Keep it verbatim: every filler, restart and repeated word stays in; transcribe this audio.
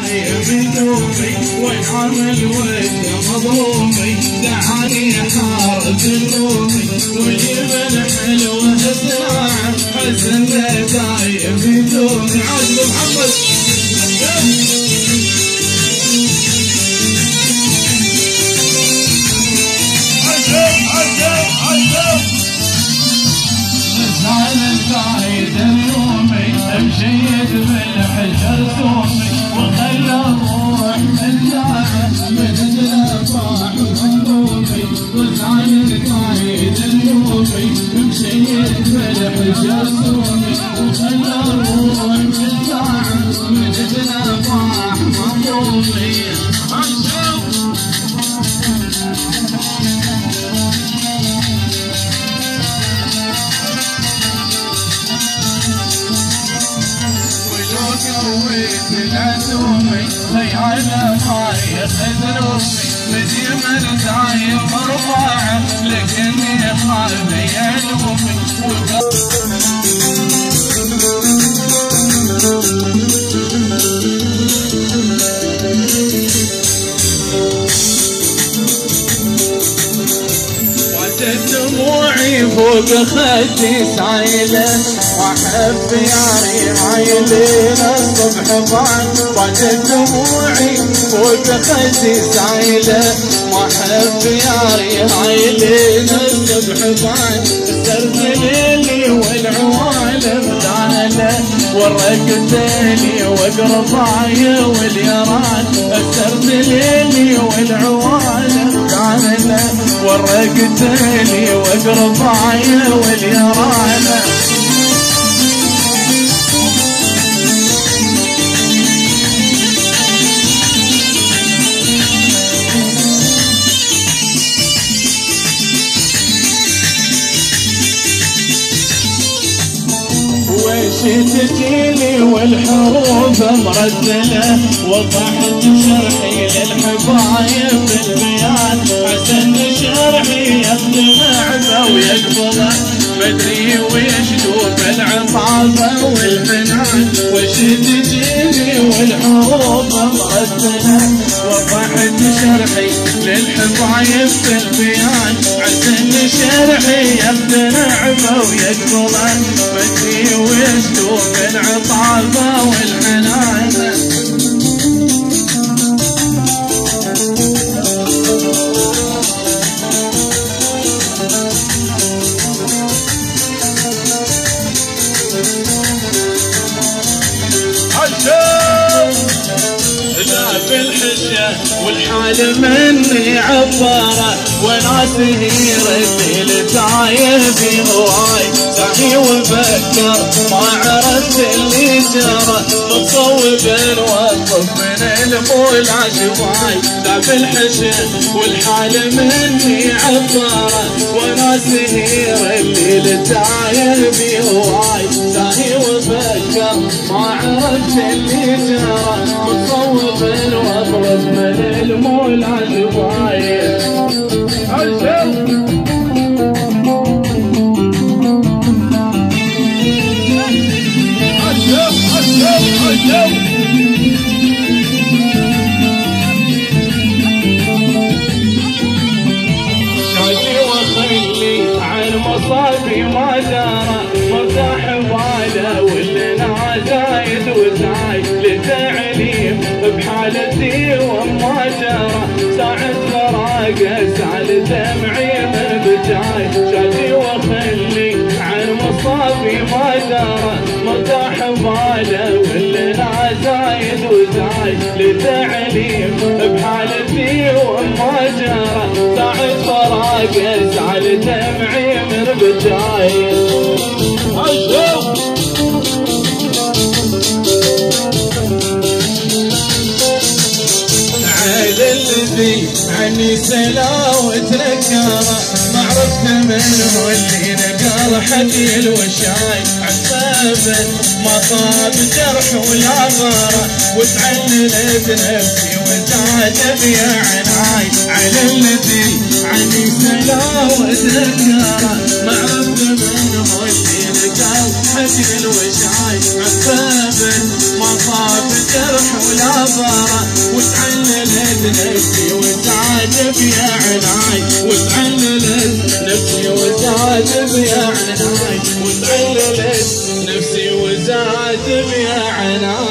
دايم دومي والعمل وجه مضومي دعاني حارة الرومي والجبل حلوة سلاعة حسن دايم دومي عزم محمد عزم عزم عزم نزعل القايد اليومي امشيت بالحجر ثومي وخلى الروح ملتاعة من الافراح وهمومي نزعل القايد اليومي امشيت بالحجر ثومي وخلى الروح ملتاعة من الافراح وهمومي قويت العزومي ليعلى ماي خذرومي مديم دايم مرفوعة لكني خالي يلومي دموعي فوق خدي سايلة واحب ياري عايلين الصبح بعد وجد دموعي فوق خدي سايلة واحب ياري عايلين الصبح بعد سرت ليلي والعوالم دالة ورقتني وقرباي واليران سرت ليلي والعوالم دالة ورقتني وقرباي واليرانة وش تجيني والحروف مرتلة وضحت شرحي للحبايب بالبيان حسن شرحي يقتنع ويقبله مدري ويش دوب العطافة والحنان وش تجيني والحروف مرتلة وضحت شرحي للحبايب بالبيان حسن شرحي يقتنع ويقبله مدري ويش دوب العطافة والحنان بالحجة والحال مني عبارة وناسه رسيل تايه هواي سعي وفكر ما عرفت اللي جرى متصوب الوقف من المولى شواي لا بالحجة والحال مني عبارة وناسه رسيل تايه بهواي سعي وفكر ما عرفت اللي جرى متصوب الوقف من المولى شواي شاجي وخلي عن مصابي ما دارى مرتاح باله واللنا زايد وزايد لتعليم بحالتي وما جرى ساعة فراقه سال دمعي من بجاي شاجي وخلي عن مصابي ما دارى مرتاح باله واللنا زايد وزايد لتعليم بحالتي وما جرى ساعة فراقه سال دمعي من بجاي الذي عني سلا وتركاره ما عرفت منه اللي نقال حدي الوشاي عفافا ما طاب جرح ولا غاره وتعللت نفسي وزاد بيا عناي على الذي عني سلا وتركاره ما عرفت منه اللي نقال حق الوشاي عفافا ما طاب جرح ولا ضرر وتعللت نفسي وزادت يا عناي وتعللت نفسي وزادت يا عناي وتعللت نفسي وزادت يا عناي